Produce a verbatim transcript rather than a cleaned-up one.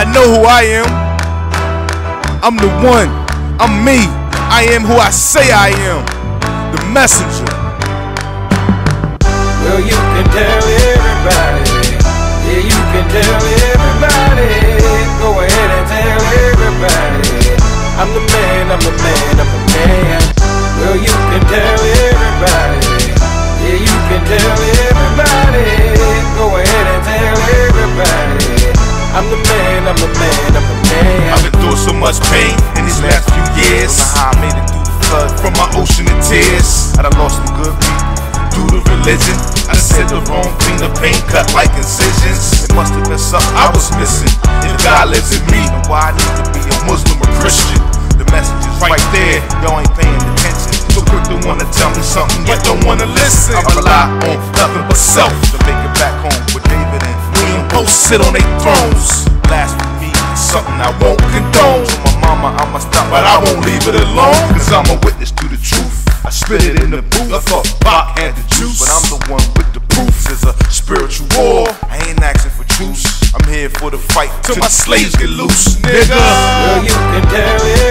I know who I am. I'm the one. I'm me. I am who I say I am. The messenger. Well, you can tell everybody. Yeah, you can tell everybody. Go ahead and tell everybody. I'm the man, I'm the man, I'm the man. Well, you can tell everybody. Yeah, you can tell everybody. Go ahead and tell everybody. I'm the man, I'm the man, I'm the man. I've been through so much pain in these last few years. Don't know how I made it through the flood from my ocean of tears. I done lost some good people due to religion. I said the wrong thing, the pain cut like incisions. It must have been something I was missing. If God lives in me, then why I need to be a Muslim or Christian? The message is right there, y'all ain't paying attention. So quick to wanna tell me something, yet don't wanna listen. I rely on nothing but self to make it back home with David and William both sit on their thrones. Blasphemy is something I won't condone. So my mama, I'ma stop, but I won't leave it alone. Cause I'm a witness to the truth. I spit it in the booth. I thought Bach had the juice, but I'm the one with the proof. It's a spiritual war. I ain't asking for truce. I'm here for the fight till my slaves get loose, nigga. Well, you can tell it.